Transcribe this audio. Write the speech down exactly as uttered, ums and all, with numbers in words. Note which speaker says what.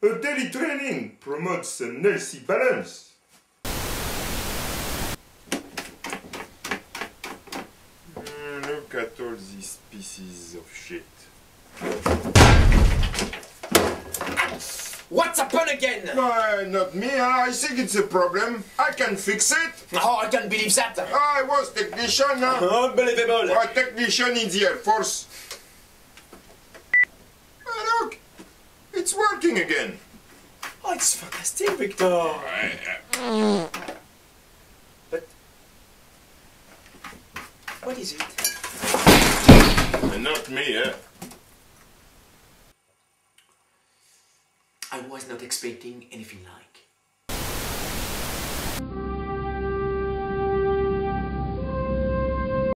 Speaker 1: A daily training promotes an healthy balance. Mm, look at all these pieces of shit.
Speaker 2: What's happened again?
Speaker 1: Uh, not me, huh? I think it's a problem. I can fix it.
Speaker 2: Oh, I can't believe that.
Speaker 1: I was technician, huh?
Speaker 2: Unbelievable.
Speaker 1: A technician in the Air Force. Oh, look, it's working again.
Speaker 2: Oh, it's fantastic, Victor. But what is it?
Speaker 1: Not me, eh?
Speaker 2: I was not expecting anything like.